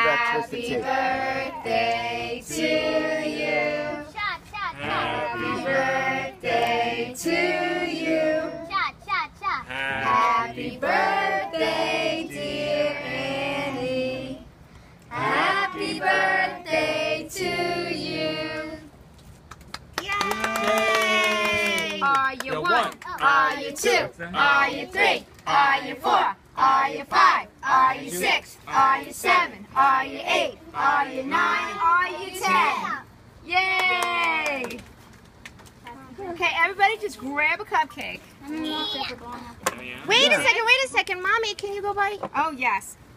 electricity. Birthday to you. Happy birthday to you. Happy birthday, dear Annie. Happy birthday to you. Yay! Are you one? Are you two? Are you three? Are you four? Are you five? Are you six? Are you seven? Are you eight? Are you nine? Are you 10? Yay! Okay, everybody just grab a cupcake. Wait a second, Mommy, can you go by? Oh, yes.